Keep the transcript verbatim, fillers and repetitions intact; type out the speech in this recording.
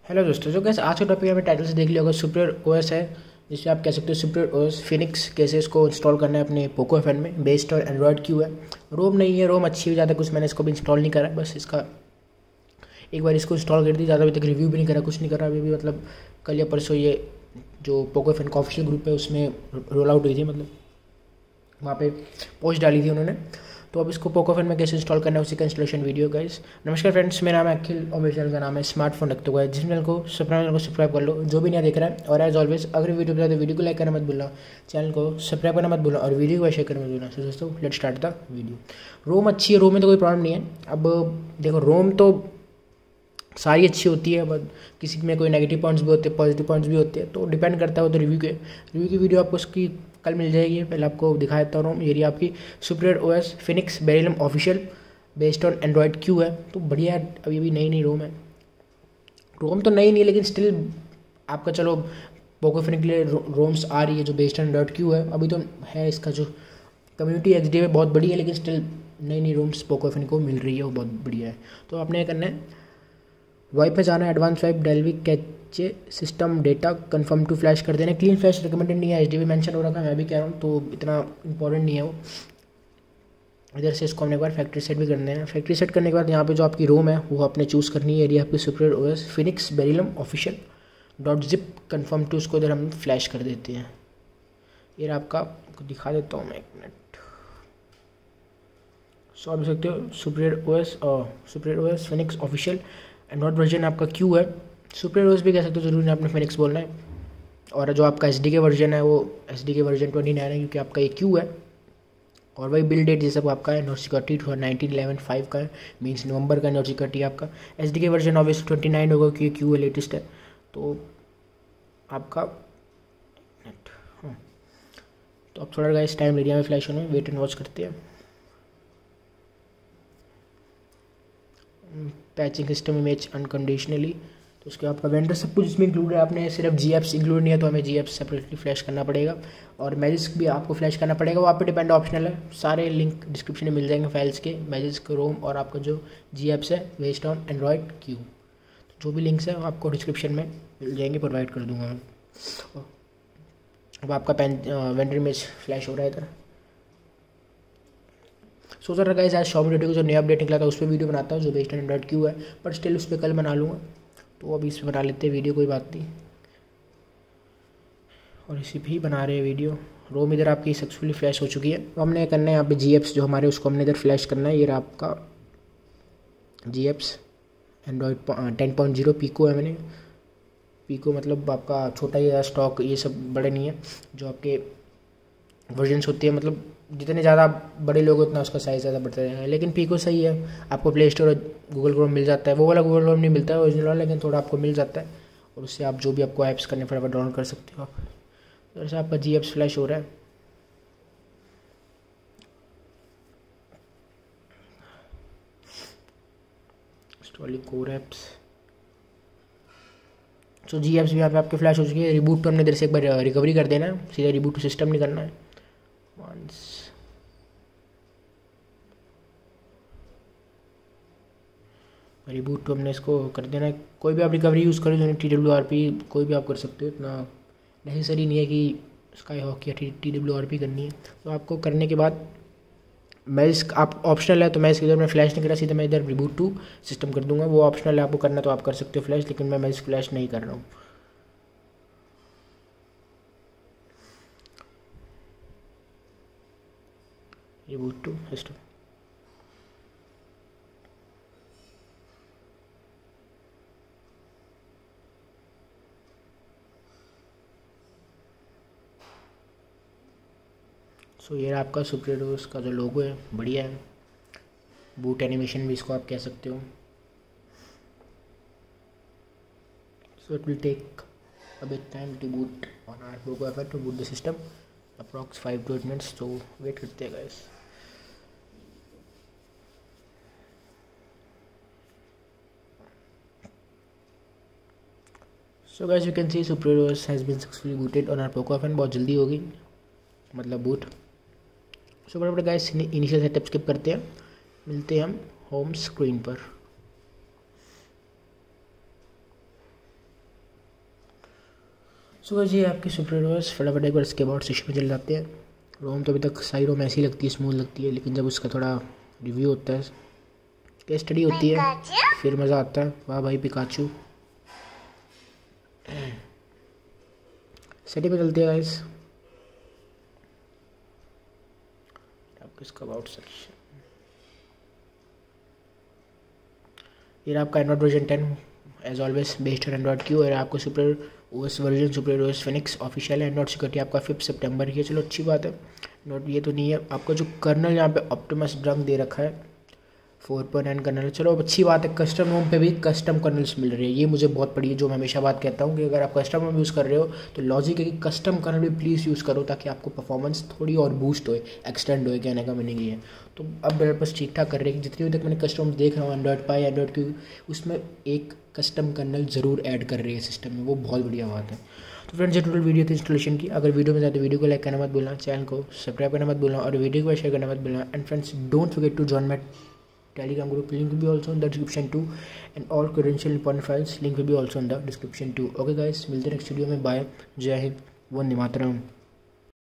Hello दोस्तों, जो कैसे आज का टॉपिक हमें टाइटल से देख लिया होगा, सुपीरियर ओएस है, जिससे आप कह सकते हो सुपीरियर ओएस फिनिक्स कैसे इसको इंस्टॉल करना है अपने पोको एफ एन में। बेस्ड और एंड्रॉयड क्यू है, रोम नहीं है, रोम अच्छी हो जाता है कुछ। मैंने इसको भी इंस्टॉल नहीं करा, बस इसका एक बार इसको इंस्टॉल कर दी, ज़्यादा अभी तक रिव्यू भी नहीं करा, कुछ नहीं करा अभी भी। मतलब कल या परसों ये जो पोको एफ एन का ऑफिशियल ग्रुप है उसमें रोल आउट हुई थी, मतलब वहाँ पे पोस्ट डाली थी उन्होंने। तो अब इसको पोको एफ एन में कैसे इंस्टॉल करना है उसी का इंस्टॉलेशन वीडियो गाइस। नमस्कार फ्रेंड्स, मेरा नाम है अखिल और मेरे चैनल का नाम है स्मार्टफोन रखते हुए। जिस चैनल को सब्सक्राइब को सब्सक्राइब कर लो जो भी नया देख रहा है। और एज ऑलवेज अगर वीडियो पसंद तो वीडियो को लाइक करना मत भूलना, चैनल को सब्सक्राइब करना मत भूलना और वीडियो को शेयर करना मत भूलना। सो दोस्तों let start the video. ROM अच्छी है, रोम में तो कोई प्रॉब्लम नहीं है। अब देखो, रोम तो सारी अच्छी होती है, बट किसी में कोई नेगेटिव पॉइंट्स भी होते हैं, पॉजिटिव पॉइंट्स भी होते हैं, तो डिपेंड करता है वो तो रिव्यू के रिव्यू की वीडियो आपको उसकी कल मिल जाएगी। पहले आपको दिखा देता हूँ, ये रही आपकी Superior OS Phoenix beryllium official based on Android Q है। तो बढ़िया है, अभी अभी नई नई रोम है। रोम तो नई नहीं है लेकिन स्टिल आपका चलो पोको फिनिक्स के लिए रोम्स आ रही है जो बेस्ड ऑन एंड्रॉयड क्यू है। अभी तो है इसका जो कम्युनिटी एक्स डी में बहुत बड़ी है, लेकिन स्टिल नई नई रोम्स पोको फिनिक्स को मिल रही है, वो बहुत बढ़िया है। तो आपने क्या करना है, वाइप पे जाना है, advance wipe Dalvik cache system data confirm to flash कर देना। क्लीन फ्लैश रिकमेंडेड नहीं है, एच डी भी मैंशन हो रहा था, मैं भी कह रहा हूँ, तो इतना इंपॉर्टेंट नहीं है वो। इधर से इसको हमने एक बार फैक्ट्री सेट भी करना है। फैक्ट्री सेट करने के बाद यहाँ पे जो आपकी रोम है वो आपने चूज़ करनी है, एरिया आपकी Superior OS Phoenix beryllium official dot zip confirm to, उसको इधर हम फ्लैश कर देते हैं। ये आपका दिखा देता हूँ मैं, एक मिनट। सो आप देख सकते हो सुपीरियर ओएस और Superior OS Phoenix official Android version आपका क्यू है। सुपीरियर ओएस भी कह सकते हो, जरूरी नहीं आपने फिनिक्स बोलना है। और जो आपका एस डी के वर्जन है वो S D K version twenty nine है, क्योंकि आपका ये क्यू है। और वही बिल डेट जैसा आपका है, note security nineteen eleven five का है, मीन्स नवंबर का नोट सिक्योरिटी आपका। S D K version obviously twenty nine होगा क्योंकि क्यू है, लेटेस्ट है। तो आपका हाँ, तो अब थोड़ा गाइस टाइम एरिया में फ्लैश होने में वेट एंड वॉच करते हैं। पैचिंग सिस्टम इमेज अनकंडीशनली, तो उसके आपका वेंडर सब कुछ इसमें इंक्लूड है। आपने सिर्फ जी एप्स इंक्लूड नहीं है, तो हमें जी एप्स सेपरेटली फ्लैश करना पड़ेगा। और मैजिस्क भी आपको फ्लैश करना पड़ेगा, वो आप पे डिपेंड ऑप्शनल है। सारे लिंक डिस्क्रिप्शन में मिल जाएंगे फाइल्स के, मैजिस्क रोम और आपका जो जी एप्स है बेस्ड ऑन एंड्रॉयड क्यू। तो जो भी लिंक्स है वो आपको डिस्क्रिप्शन में मिल जाएंगे, प्रोवाइड कर दूंगा मैं। अब आपका पेन वेंडर इमेज फ्लैश हो रहा है इधर। सोच रहा गाइस आज शॉमी डेटी को जो नया अपडेट निकला था उस पर वीडियो बनाता हूँ जो बेस्ड ऑन एंड्रॉयड क्यू है, बट स्टिल उस पर कल बना लूँगा। तो अभी इस पर बना लेते हैं वीडियो, कोई बात नहीं। और इसी भी बना रहे हैं वीडियो। रोम इधर आपकी सक्सेसफुली फ्लैश हो चुकी है। तो हमने करना है यहाँ पे जी एप्स जो हमारे, उसको हमने इधर फ्लैश करना है। ये रहा आपका G apps Android ten point zero pico है। मैंने पीको मतलब आपका छोटा ही स्टॉक, ये सब बड़े नहीं है। जो आपके वर्जन्स होती है, मतलब जितने ज़्यादा बड़े लोग उतना उसका साइज़ ज़्यादा बढ़ता जाएगा। लेकिन पीको सही है, आपको प्ले स्टोर और गूगल क्रोम मिल जाता है। वो वाला गूगल क्रोम नहीं मिलता है ओरिजिनल वाला, लेकिन थोड़ा आपको मिल जाता है। और उससे आप जो भी आपको ऐप्स करने फटाफट डाउनलोड कर सकते हो आप। तो ऐसा आपका जी एप्स फ्लैश हो रहा है। Installing core apps, so G apps भी यहाँ पे आपके फ्लैश हो चुकी है। रिबूट तो हमने इधर से एक बार रिकवरी कर देना है, सीधा रिबूट टू सिस्टम नहीं करना है। वंस रिबूट तो हमने इसको कर देना है। कोई भी आप रिकवरी यूज़ करो, जो टी डब्ल्यू आर पी कोई भी आप कर सकते हो, इतना नेसेसरी नहीं है कि स्काई हॉक या टी डब्ल्यू आर पी करनी है। तो आपको करने के बाद मैं इस आप ऑप्शनल है, तो मैं इसके इधर मैं फ्लैश नहीं कर रहा, सीधा मैं इधर रिबूट टू सिस्टम कर दूंगा। वो ऑप्शनल है, आपको करना तो आप कर सकते हो फ्लैश, लेकिन मैं मैं इस फ्लैश नहीं कर रहा हूँ। रिबूट टू सिस्टम, सो ये आपका सुपीरियर ओएस का जो लोगो है बढ़िया है। बूट एनिमेशन भी इसको आप कह सकते हो। So it will take a bit time to boot on our Poco F N to boot the system, approx five to eight minutes. तो वेट करते हैं guys. So guys you can see Superior OS has been successfully booted on our Poco F N. बहुत जल्दी होगी मतलब boot. सो बड़े बड़े guys initial setup skip करते हैं, मिलते हैं हम होम स्क्रीन पर। सो जी आपकी सुपर ओएस फटाफट एक बार इसके बाद सेशन में चल जाते हैं। रोम तो अभी तक सारी रोम ऐसी लगती है, स्मूथ लगती है, लेकिन जब उसका थोड़ा रिव्यू होता है, केस स्टडी होती है, फिर मज़ा आता है। वाह भाई पिकाचू। सेटिंग में चलते हैं गाइस। आपको इसका अबाउट सेक्शन, ये आपका Android version ten as always based on Android Q, और आपको super OS version super OS Phoenix official है। एंड्रॉइड सिक्योरिटी आपका फिफ्थ सितंबर की है, चलो अच्छी बात है। नोट ये तो नहीं है आपका जो कर्नल यहाँ पे ऑप्टिमस ड्रंक दे रखा है फोर पॉइंट नाइन कर्नल, चलो अच्छी बात है। कस्टम रोम पे भी कस्टम कर्नल्स मिल रही है, ये मुझे बहुत पड़ी है, जो मैं हमेशा बात कहता हूँ कि अगर आप कस्टम रोम यूज़ कर रहे हो तो लॉजिक है कि कस्टम कर्नल भी प्लीज़ यूज़ करो, ताकि आपको परफॉर्मेंस थोड़ी और बूस्ट होए, एक्सटेंड होए, कहने का मीनिंग ये है। तो अब मेरे पास ठीक ठाक कर रहे हैं, जितनी तक मैंने कस्टम देख रहा हूँ एंड्रॉइड पाई एंड्रॉइड क्यू, उसमें एक कस्टम कर्नल ज़रूर ऐड कर रही है सिस्टम में, वो बहुत बढ़िया बात है। तो फ्रेंड्स ये टोटल वीडियो थी इंस्टॉलेशन की। अगर वीडियो में जाए तो वीडियो को लाइक करना मत भूलना, चैनल को सब्सक्राइब करना मत भूलना, और वीडियो को शेयर करना मत भूलना। And friends don't forget to join my Telegram group, link will be also in the description too, and all credential important files link will be also in the description too. Okay guys, मिलते हैं next video में, bye, जय हिंद, वंदे मातरम।